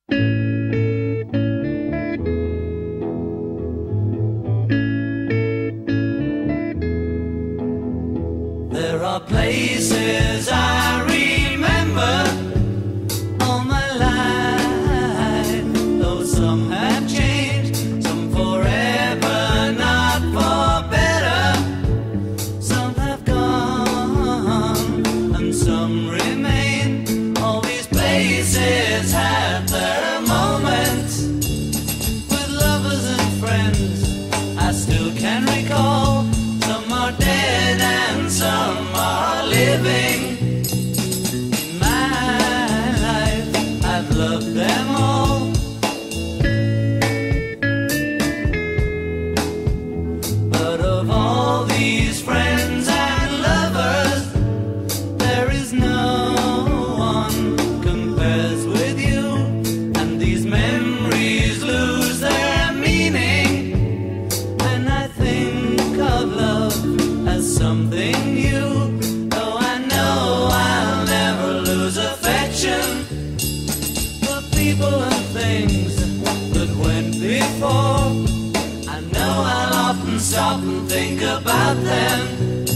There are places I remember all my life, though some have changed, some forever, not for better. Some have gone and some remain. All these places have their moments with lovers and friends I still can recall. Some are dead and some are living. In my life, I've loved them all. But of all these friends and lovers, there is no one compares with you. And these memories lose their meaning when I think of love as something new. Though I know I'll never lose affection for people and things that went before. I know I'll often stop and think about them.